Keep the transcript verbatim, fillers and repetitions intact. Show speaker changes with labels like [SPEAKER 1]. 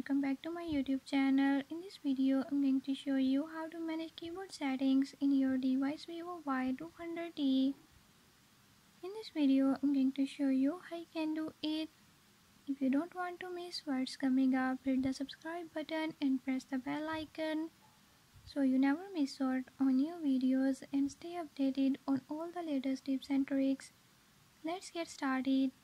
[SPEAKER 1] welcome back to my YouTube channel. In this video, I'm going to show you how to manage keyboard settings in your device Vivo Y two hundred T. In this video, I'm going to show you how you can do it. If you don't want to miss what's coming up, hit the subscribe button and press the bell icon so you never miss out on new videos and stay updated on all the latest tips and tricks. Let's get started.